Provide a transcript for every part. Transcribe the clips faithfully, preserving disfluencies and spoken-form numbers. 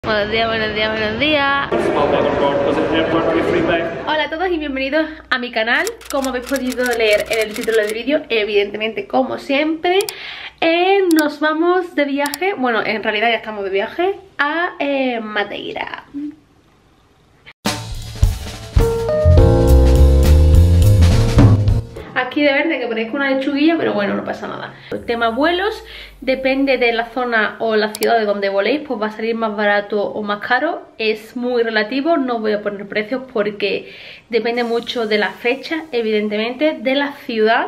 Buenos días, buenos días, buenos días. Hola a todos y bienvenidos a mi canal. Como habéis podido leer en el título del vídeo, evidentemente, como siempre, eh, nos vamos de viaje. Bueno, en realidad ya estamos de viaje a eh, Madeira. Aquí de verde que parezca una lechuguilla, pero bueno, no pasa nada. El tema vuelos, depende de la zona o la ciudad de donde voléis, pues va a salir más barato o más caro. Es muy relativo, no voy a poner precios porque depende mucho de la fecha, evidentemente, de la ciudad.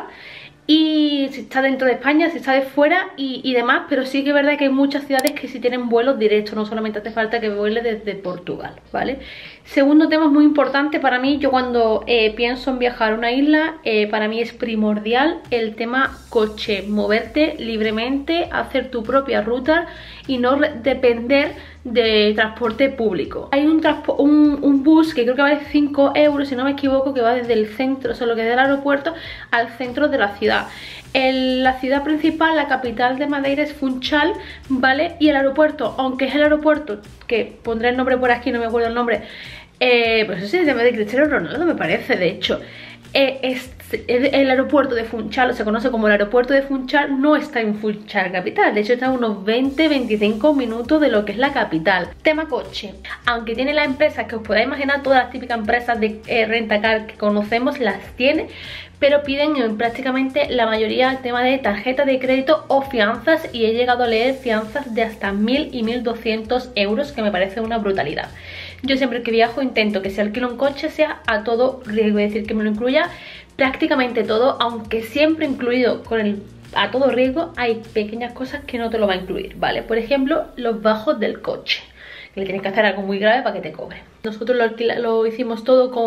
Y si está dentro de España, si está de fuera y, y demás. Pero sí que es verdad que hay muchas ciudades que sí tienen vuelos directos. No solamente hace falta que vuele desde Portugal, ¿vale? Segundo tema muy importante para mí. Yo cuando eh, pienso en viajar a una isla, eh, para mí es primordial el tema coche. Moverte libremente, hacer tu propia ruta y no depender de transporte público. Hay un, un, un bus que creo que vale cinco euros, si no me equivoco, que va desde el centro, o sea, lo que es del aeropuerto al centro de la ciudad. El, la ciudad principal, la capital de Madeira, es Funchal, ¿vale? Y el aeropuerto, aunque es el aeropuerto, que pondré el nombre por aquí, no me acuerdo el nombre, eh, pues ese se llama de Cristiano Ronaldo, me parece, de hecho. Eh, es, el aeropuerto de Funchal, o se conoce como el aeropuerto de Funchal, no está en Funchal capital. De hecho está a unos veinte a veinticinco minutos de lo que es la capital. Tema coche, aunque tiene las empresas que os podáis imaginar, todas las típicas empresas de eh, rentacar que conocemos las tiene, pero piden en prácticamente la mayoría el tema de tarjeta de crédito o fianzas, y he llegado a leer fianzas de hasta mil y mil doscientos euros, que me parece una brutalidad. Yo siempre que viajo intento que si alquilo un coche sea a todo riesgo, es decir, que me lo incluya prácticamente todo, aunque siempre incluido con el a todo riesgo hay pequeñas cosas que no te lo va a incluir, ¿vale? Por ejemplo, los bajos del coche, que le tienes que hacer algo muy grave para que te cobre. Nosotros lo, alquila, lo hicimos todo con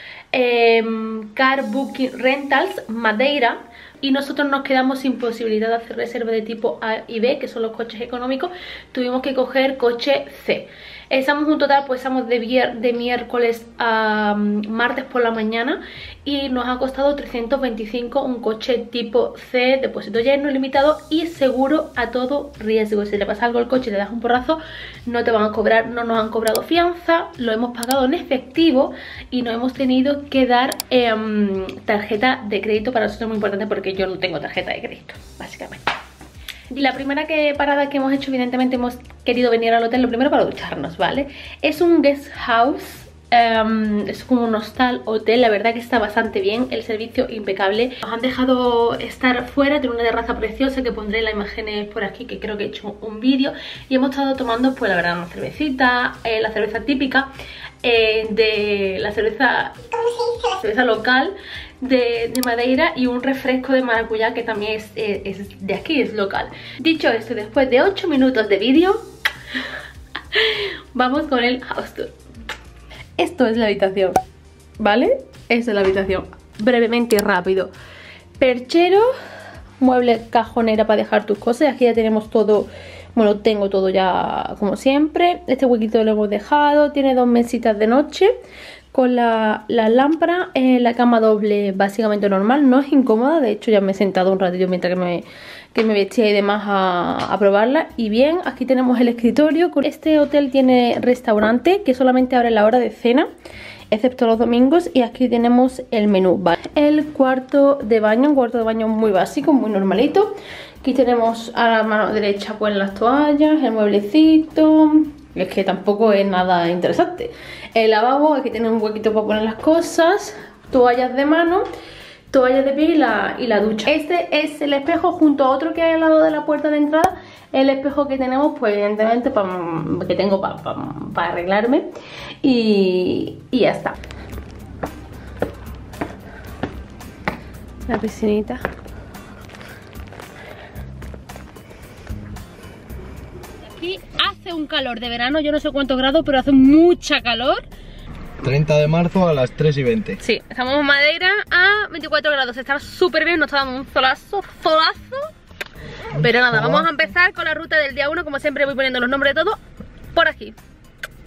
eh, Car Booking Rentals Madeira, y nosotros nos quedamos sin posibilidad de hacer reserva de tipo A y B, que son los coches económicos. Tuvimos que coger coche C. Estamos un total, pues estamos de, de miércoles a um, martes por la mañana, y nos ha costado trescientos veinticinco un coche tipo C, depósito lleno, limitado y seguro a todo riesgo. Si le pasa algo al coche y le das un porrazo, no te van a cobrar, no nos han cobrado fianza, lo hemos pagado en efectivo y no hemos tenido que dar eh, tarjeta de crédito. Para nosotros es muy importante porque yo no tengo tarjeta de crédito, básicamente. Y la primera que, parada que hemos hecho, evidentemente hemos querido venir al hotel, lo primero para ducharnos, ¿vale? Es un guest house, um, es como un hostal hotel, la verdad que está bastante bien, el servicio impecable. Nos han dejado estar fuera, tiene una terraza preciosa que pondré las imágenes por aquí, que creo que he hecho un vídeo. Y hemos estado tomando, pues la verdad, una cervecita, eh, la cerveza típica, eh, de la cerveza, la cerveza local De, de Madeira, y un refresco de maracuyá que también es, es, es de aquí, es local. Dicho esto, después de ocho minutos de vídeo, vamos con el house tour. Esto es la habitación, ¿vale? Esta es la habitación, brevemente y rápido. Perchero, mueble, cajonera para dejar tus cosas. Aquí ya tenemos todo, bueno, tengo todo ya como siempre. Este huequito lo hemos dejado, tiene dos mesitas de noche con la, la lámpara, eh, la cama doble básicamente normal, no es incómoda. De hecho ya me he sentado un ratito mientras que me, que me vestía y demás a, a probarla. Y bien, aquí tenemos el escritorio. Este hotel tiene restaurante que solamente abre la hora de cena, excepto los domingos, y aquí tenemos el menú, ¿vale? El cuarto de baño, un cuarto de baño muy básico, muy normalito. Aquí tenemos a la mano derecha pues las toallas, el mueblecito. Es que tampoco es nada interesante. El lavabo, aquí tiene un huequito para poner las cosas, toallas de mano, toallas de pie y la, y la ducha. Este es el espejo junto a otro que hay al lado de la puerta de entrada. El espejo que tenemos, pues evidentemente, pa, que tengo para pa, pa arreglarme. Y, y ya está. La piscinita. Aquí hace un calor de verano, yo no sé cuántos grados, pero hace mucha calor. treinta de marzo a las tres y veinte. Sí, estamos en Madeira a veinticuatro grados, está súper bien, nos está dando un solazo, solazo. Pero nada, vamos a empezar con la ruta del día uno, como siempre voy poniendo los nombres de todo por aquí.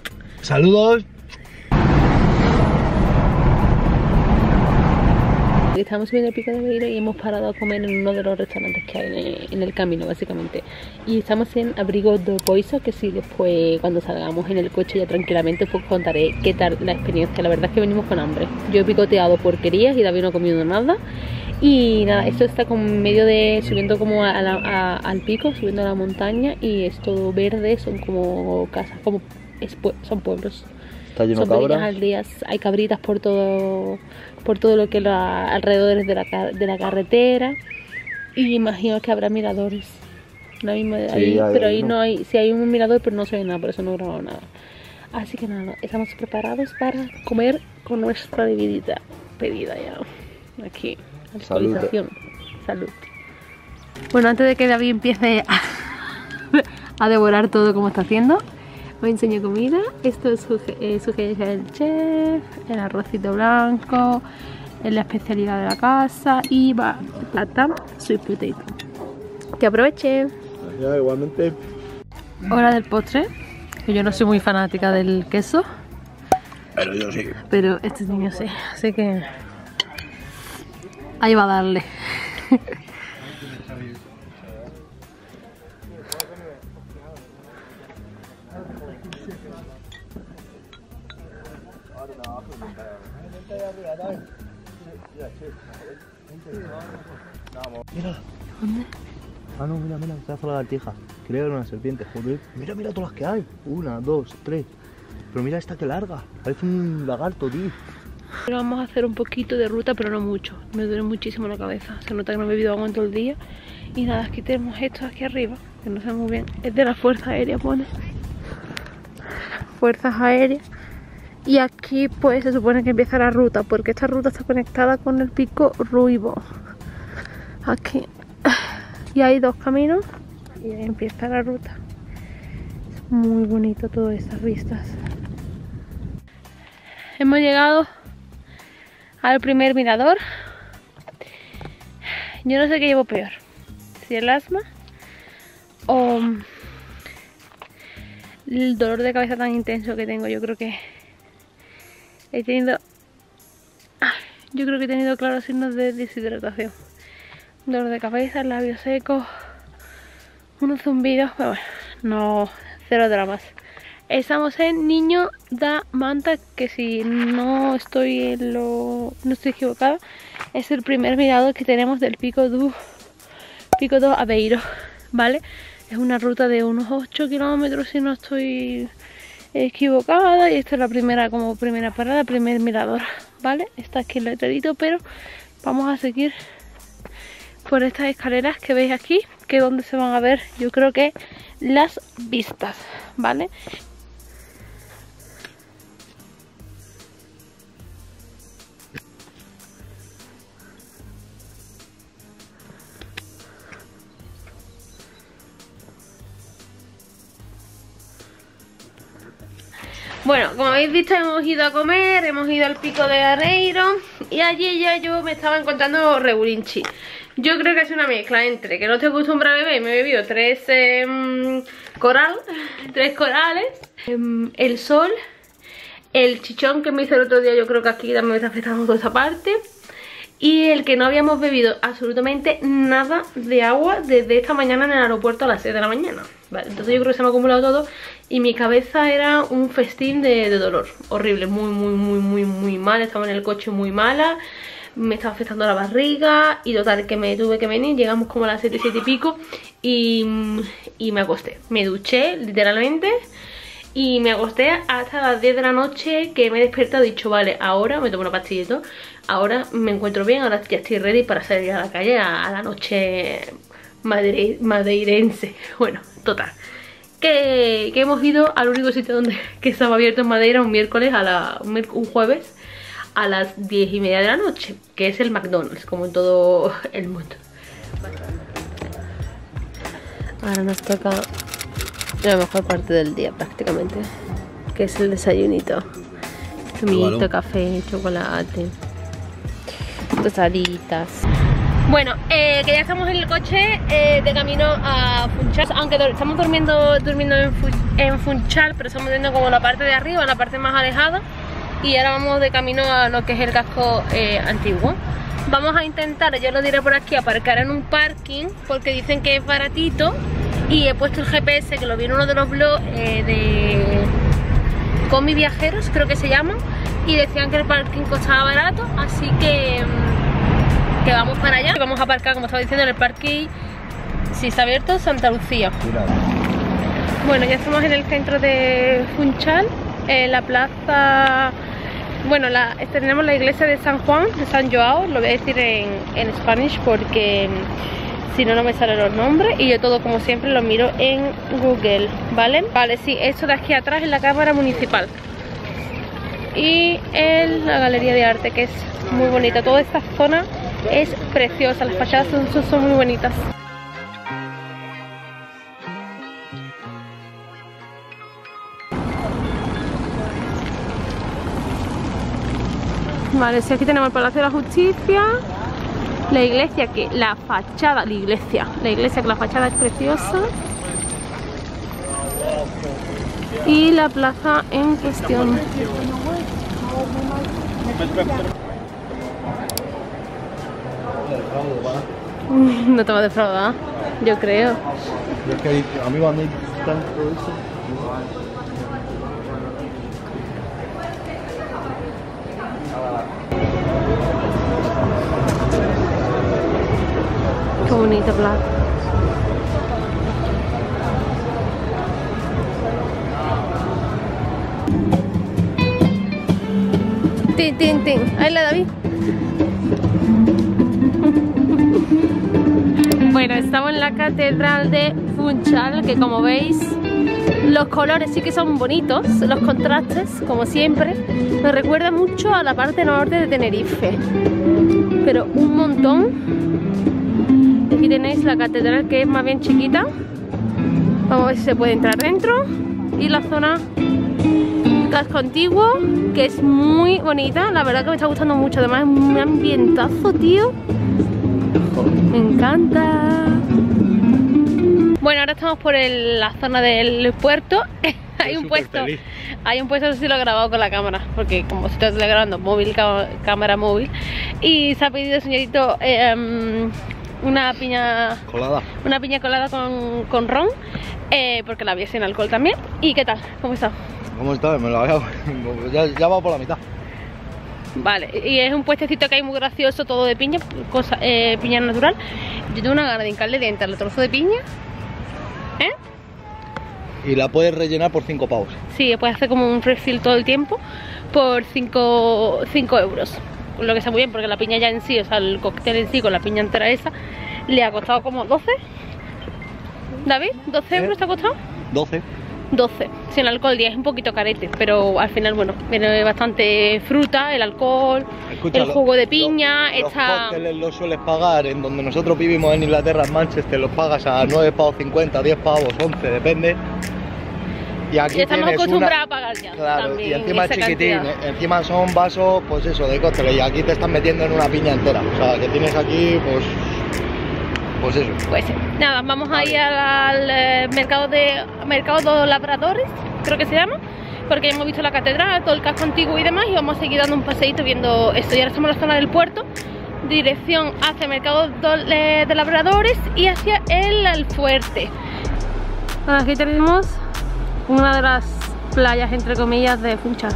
Saludos. Estamos subiendo el Pico de Aveiro y hemos parado a comer en uno de los restaurantes que hay en el, en el camino, básicamente. Y estamos en Abrigo do Poiso, que sí, después cuando salgamos en el coche ya tranquilamente pues contaré qué tal la experiencia. La verdad es que venimos con hambre. Yo he picoteado porquerías y David no ha comido nada. Y nada, esto está como en medio de, subiendo como a la, a, al pico, subiendo a la montaña, y es todo verde, son como casas, como es, son pueblos. Está lleno Son de pequeñas cabras. aldeas, hay cabritas por todo por todo lo que es la, alrededor de la, de la carretera, y imagino que habrá miradores. La misma de Sí, ahí, hay pero ahí uno. no hay, sí hay un mirador, pero no se ve nada, por eso no he grabado nada. Así que nada, estamos preparados para comer con nuestra bebidita pedida ya. Aquí, Salud. alcoholización. Salud. Bueno, antes de que David empiece a, a devorar todo como está haciendo, os enseño comida. Esto es suge eh, sugerencia del chef, el arrocito blanco, es la especialidad de la casa, y va plata, sweet potato. Que aproveche. Ya, igualmente. Hora del postre, que yo no soy muy fanática del queso, Pero yo sí. pero este niño sí, así que ahí va a darle. Mira. ¿Dónde? Ah, no, mira, mira, se hace la lagartija. Creo que era una serpiente, joder. Mira, mira todas las que hay. Una, dos, tres. Pero mira esta que larga. Parece un lagarto, tío. Pero vamos a hacer un poquito de ruta, pero no mucho. Me duele muchísimo la cabeza. Se nota que no he bebido agua en todo el día. Y nada, aquí tenemos esto aquí arriba, que no sé muy bien. Es de la Fuerza Aérea, pone. Fuerzas Aéreas. Y aquí pues se supone que empieza la ruta, porque esta ruta está conectada con el pico Ruivo. Aquí. Y hay dos caminos y ahí empieza la ruta. Es muy bonito todas estas vistas. Hemos llegado al primer mirador. Yo no sé qué llevo peor, si el asma o el dolor de cabeza tan intenso que tengo. Yo creo que he tenido yo creo que he tenido claros signos de deshidratación. Dolor de cabeza, labios secos, unos zumbidos, pero bueno, no, cero dramas. Estamos en Niño da Manta, que si no estoy en lo, no estoy equivocada, es el primer mirador que tenemos del Pico do Pico do Aveiro, ¿vale? Es una ruta de unos ocho kilómetros si no estoy equivocada, y esta es la primera, como primera parada, primer mirador, ¿vale? Está aquí el letrerito, pero vamos a seguir por estas escaleras que veis aquí, que es donde se van a ver, yo creo que las vistas, ¿vale? Bueno, como habéis visto, hemos ido a comer, hemos ido al Pico de Aveiro, y allí ya yo me estaba encontrando regulinchi. Yo creo que es una mezcla entre que no estoy acostumbrada a beber y me he bebido tres eh, coral, tres corales, eh, el sol, el chichón que me hice el otro día. Yo creo que aquí también me está afectando toda esa parte, y el que no habíamos bebido absolutamente nada de agua desde esta mañana en el aeropuerto a las seis de la mañana. Vale, entonces yo creo que se me ha acumulado todo y mi cabeza era un festín de, de dolor horrible, muy muy muy muy muy mal. Estaba en el coche muy mala, me estaba afectando la barriga, y total que me tuve que venir. Llegamos como a las siete, siete y pico, y, y me acosté, me duché literalmente y me acosté hasta las diez de la noche, que me he despertado y he dicho, vale, ahora me tomo una pastilla y todo, ahora me encuentro bien, ahora ya estoy ready para salir a la calle a, a la noche madre, madeirense. Bueno, total, que, que hemos ido al único sitio donde que estaba abierto en Madeira un miércoles a la, un, un jueves a las diez y media de la noche, que es el McDonald's, como en todo el mundo. Ahora nos toca la mejor parte del día prácticamente, que es el desayunito. Zumito, café, chocolate, tostaditas. Bueno, eh, que ya estamos en el coche eh, de camino a Funchal. Aunque estamos durmiendo, durmiendo en, Fu en Funchal, pero estamos viendo como la parte de arriba, la parte más alejada. Y ahora vamos de camino a lo que es el casco eh, antiguo. Vamos a intentar, yo lo diré por aquí, aparcar en un parking porque dicen que es baratito. Y he puesto el G P S, que lo vi en uno de los blogs eh, de Combi Viajeros, creo que se llama, y decían que el parking costaba barato, así que, que vamos para allá. Vamos a aparcar, como estaba diciendo, en el parking, si está abierto, Santa Lucía. Bueno, ya estamos en el centro de Funchal, en la plaza. Bueno, la, tenemos la iglesia de San Juan, de San Joao, lo voy a decir en, en Spanish porque si no, no me salen los nombres. Y yo todo, como siempre, lo miro en Google, ¿vale? Vale, sí, esto de aquí atrás es la Cámara Municipal. Y en la Galería de Arte, que es muy bonita. Toda esta zona es preciosa, las fachadas son, son muy bonitas. Vale, sí, aquí tenemos el Palacio de la Justicia, la iglesia, que la fachada, la iglesia, la iglesia que la fachada es preciosa, y la plaza en cuestión. No te va a defraudar, yo creo. Es que a mí cuando hay tanto eso... Qué bonita plaza. Tin, tin, tin. Ahí la David. Bueno, estamos en la catedral de Funchal, que como veis, los colores sí que son bonitos, los contrastes, como siempre. Me recuerda mucho a la parte norte de Tenerife, pero un montón. Aquí tenéis la catedral, que es más bien chiquita. Vamos a ver si se puede entrar dentro. Y la zona casco antiguo, que es muy bonita. La verdad que me está gustando mucho. Además es un ambientazo, tío. Me encanta. Bueno, ahora estamos por el, la zona del puerto. Hay un puesto feliz. Hay un puesto, no sé si lo he grabado con la cámara, porque como estoy grabando móvil, cámara móvil. Y se ha pedido, señorito, eh, um, una piña colada, una piña colada con, con ron, eh, porque la había sin alcohol también. ¿Y qué tal? ¿Cómo está? ¿Cómo está? Me lo había... ya, ya va por la mitad. Vale, y es un puestecito que hay muy gracioso, todo de piña, cosa, eh, piña natural. Yo tengo una gana de hincarle dientes al trozo de piña, ¿eh? Y la puedes rellenar por cinco pavos. Sí, puedes hacer como un refill todo el tiempo por cinco euros. Lo que está muy bien, porque la piña ya en sí, o sea, el cóctel en sí con la piña entera esa, le ha costado como doce. ¿David? ¿doce euros te ha costado? doce. doce. Sin alcohol, diez, es un poquito carete, pero al final, bueno, viene bastante fruta, el alcohol, Escucha, el jugo de piña, los, esta... los cócteles los sueles pagar, en donde nosotros vivimos en Inglaterra, en Manchester, los pagas a nueve pavos cincuenta, diez pavos, once, depende. Y aquí y estamos tienes acostumbrados una... a pagar ya. Claro, también, y encima es chiquitín, cantidad. encima son vasos, pues eso, de cócteles, y aquí te están metiendo en una piña entera. O sea, que tienes aquí, pues... Pues eso. Pues nada, vamos a ir al, al eh, mercado de mercado de los labradores, creo que se llama, porque ya hemos visto la catedral, todo el casco antiguo y demás, y vamos a seguir dando un paseíto viendo esto. Y ahora estamos en la zona del puerto, dirección hacia el mercado de, de labradores y hacia el Alfuerte. Bueno, aquí tenemos una de las playas, entre comillas, de Funchal.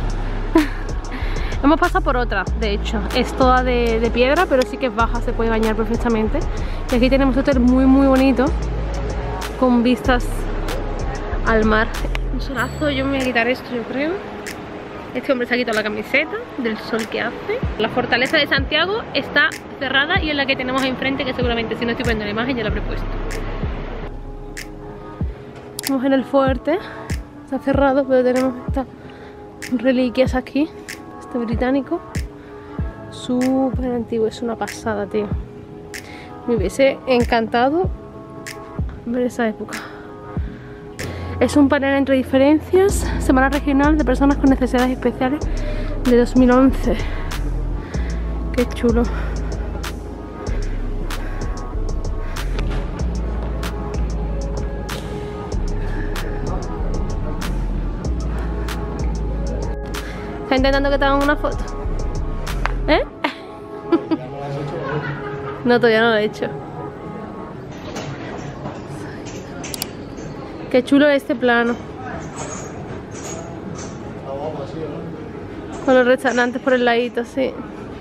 Hemos pasado por otra, de hecho, es toda de, de piedra, pero sí que es baja, se puede bañar perfectamente. Y aquí tenemos un hotel muy muy bonito, con vistas al mar. Un solazo, yo me voy a quitar esto, yo creo. Este hombre se ha quitado la camiseta del sol que hace. La fortaleza de Santiago está cerrada y es la que tenemos enfrente, que seguramente, si no estoy poniendo la imagen, ya la habré puesto. Estamos en el fuerte, está cerrado, pero tenemos estas reliquias aquí. Este británico súper antiguo, es una pasada, tío. Me hubiese encantado ver esa época. Es un panel entre diferencias, Semana Regional de Personas con Necesidades Especiales de dos mil once. Qué chulo. Está intentando que te hagan una foto. ¿Eh? No, todavía no lo he hecho. Qué chulo este plano. Con los restaurantes por el ladito, sí.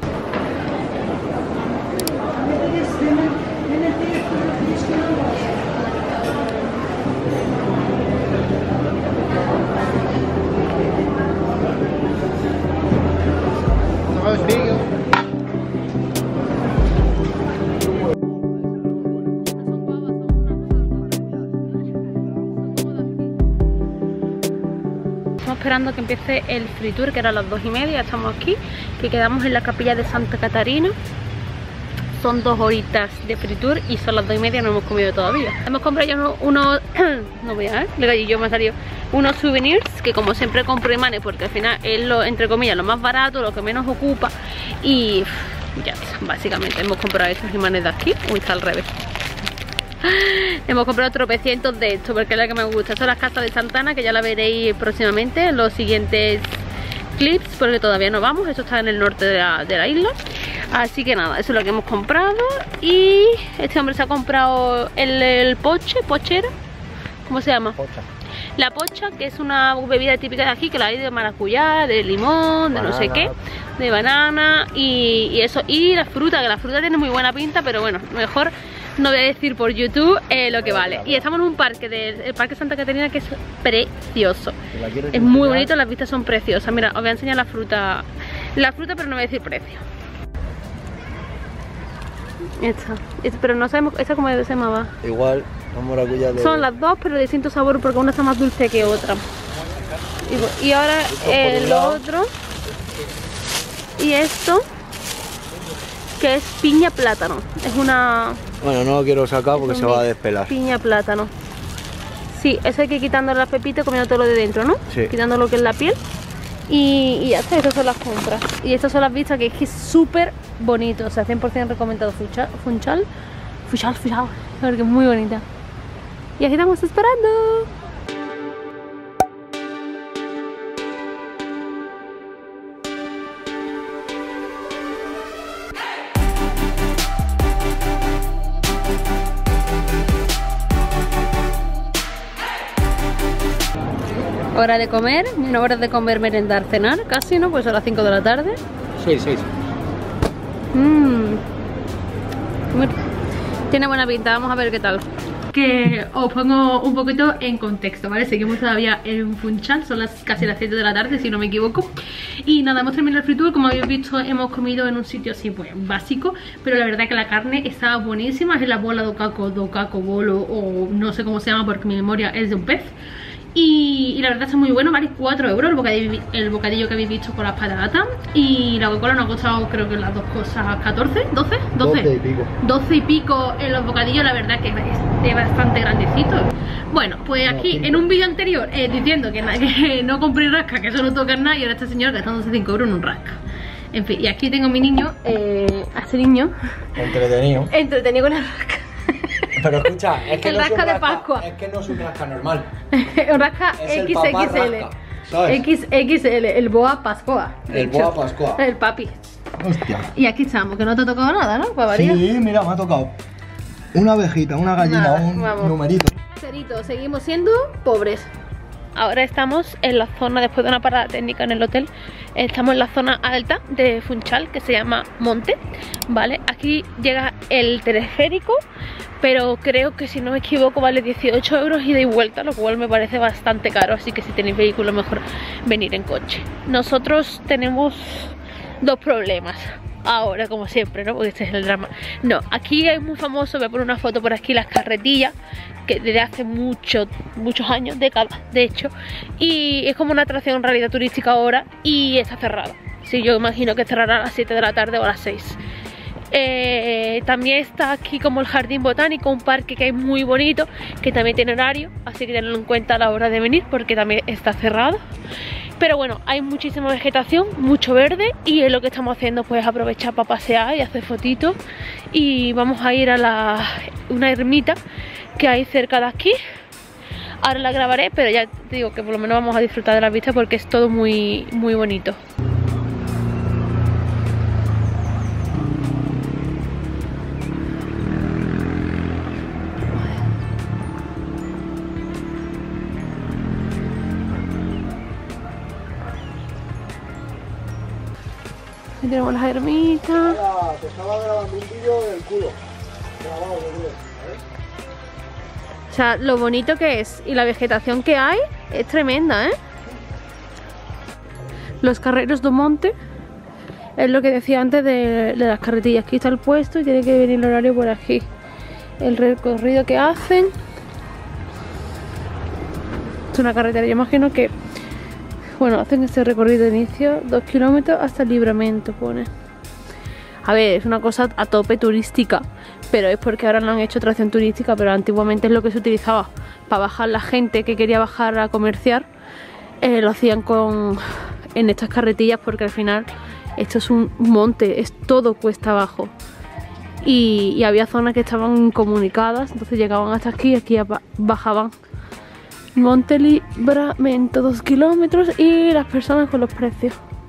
Esperando que empiece el free tour, que era a las dos y media, estamos aquí, que quedamos en la capilla de Santa Catarina. Son dos horitas de free tour y son las dos y media, no hemos comido todavía. Hemos comprado ya unos, unos no voy a ver, el gallillo me ha salido, unos souvenirs, que como siempre compro imanes, porque al final es lo, entre comillas, lo más barato, lo que menos ocupa. Y ya, básicamente hemos comprado estos imanes de aquí. Uy, está al revés. Hemos comprado tropecientos de estos porque es la que me gusta. Son las casas de Santana, que ya la veréis próximamente en los siguientes clips, porque todavía no vamos. Esto está en el norte de la, de la isla. Así que nada, eso es lo que hemos comprado. Y este hombre se ha comprado el, el poche, pochera, ¿cómo se llama? Pocha. La pocha, que es una bebida típica de aquí, que la hay de maracuyá, de limón, de banana, no sé qué, de banana y, y eso. Y la fruta, que la fruta tiene muy buena pinta, pero bueno, mejor no voy a decir por YouTube eh, lo que vale. Y estamos en un parque, del el Parque Santa Catarina, que es precioso. Es muy bonito, las vistas son preciosas. Mira, os voy a enseñar la fruta, la fruta, pero no voy a decir precio. Esta, esta pero no sabemos, esta como se llamaba. Igual, la maracuyá de... Son las dos, pero de distinto sabor, porque una está más dulce que otra. Y, y ahora el otro. Y esto, que es piña plátano. Es una... Bueno, no lo quiero sacar porque se va a despelar. Piña plátano. Sí, eso hay que ir quitándole las pepitas, comiendo todo lo de dentro, ¿no? Sí. Quitando lo que es la piel. Y, y ya está, estas son las compras. Y estas son las vistas, que es que es súper bonito. O sea, cien por cien recomendado Funchal. Funchal, Funchal, Funchal. Porque es muy bonita. Y aquí estamos esperando. Hora de comer, no hora de comer, merendar, cenar, casi, ¿no? Pues son las cinco de la tarde. seis, seis. Mmm. Tiene buena pinta, vamos a ver qué tal. Que os pongo un poquito en contexto, ¿vale? Seguimos todavía en Funchal, son las casi las siete de la tarde, si no me equivoco. Y nada, hemos terminado el free tour. Como habéis visto, hemos comido en un sitio así, pues, básico. Pero la verdad es que la carne estaba buenísima. Es la bola do caco, do caco bolo, o no sé cómo se llama porque mi memoria es de un pez. Y, y la verdad está muy bueno, vale cuatro euros el bocadillo, el bocadillo que habéis visto con las patatas. Y la Coca-Cola nos ha costado, creo que las dos cosas, catorce, doce, doce. doce y pico. doce y pico en los bocadillos, la verdad que es de bastante grandecito. Bueno, pues aquí en un vídeo anterior eh, diciendo que, que no compré rasca, que eso no toca nada, y ahora este señor gastándose cinco euros en un rasca. En fin, y aquí tengo a mi niño, eh, a ese niño entretenido. Entretenido con la rasca. Pero escucha, es que el no rasca es un de rasca, Pascua. Es que no es un rasca normal. Un rasca equis equis ele. equis equis ele, el boa Pascua. El boa Pascua. El papi. Hostia. Y aquí estamos, que no te ha tocado nada, ¿no? Para variar. Sí, mira, me ha tocado una abejita, una gallina, Nada, un vamos. numerito. Cerito, seguimos siendo pobres. Ahora estamos en la zona, después de una parada técnica en el hotel, estamos en la zona alta de Funchal, que se llama Monte, ¿vale? Aquí llega el teleférico, pero creo que si no me equivoco vale dieciocho euros ida y vuelta, lo cual me parece bastante caro, así que si tenéis vehículo mejor venir en coche. Nosotros tenemos dos problemas. Ahora, como siempre, ¿no? Porque este es el drama. No, aquí es muy famoso, voy a poner una foto por aquí, las carretillas, que desde hace muchos, muchos años, décadas, de hecho. Y es como una atracción en realidad turística ahora y está cerrada. Sí, yo imagino que cerrará a las siete de la tarde o a las seis. Eh, también está aquí como el jardín botánico, un parque que es muy bonito, que también tiene horario, así que tenedlo en cuenta a la hora de venir porque también está cerrado. Pero bueno, hay muchísima vegetación, mucho verde, y es lo que estamos haciendo, pues aprovechar para pasear y hacer fotitos. Y vamos a ir a la, una ermita que hay cerca de aquí. Ahora la grabaré, pero ya te digo que por lo menos vamos a disfrutar de la vista porque es todo muy, muy bonito. Aquí tenemos las ermitas. Te estaba grabando un vídeo del culo. Grabado, de culo. O sea, lo bonito que es y la vegetación que hay es tremenda, ¿eh? Los carreros do monte es lo que decía antes de, de las carretillas. Aquí está el puesto y tiene que venir el horario por aquí. El recorrido que hacen es una carretera, yo imagino que, bueno, hacen este recorrido de inicio, dos kilómetros hasta el Libramento, pone. A ver, es una cosa a tope turística, pero es porque ahora no han hecho atracción turística, pero antiguamente es lo que se utilizaba para bajar la gente que quería bajar a comerciar. Eh, lo hacían con en estas carretillas porque al final esto es un monte, es todo cuesta abajo. Y, y había zonas que estaban incomunicadas, entonces llegaban hasta aquí y aquí bajaban. Monte Libramento, dos kilómetros y las personas con los precios.